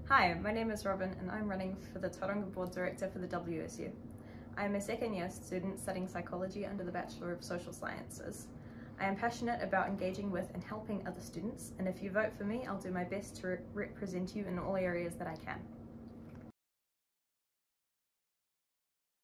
Hi, my name is Robyn and I'm running for the Tauranga Board Director for the WSU. I am a second year student studying psychology under the Bachelor of Social Sciences. I am passionate about engaging with and helping other students, and if you vote for me, I'll do my best to represent you in all areas that I can.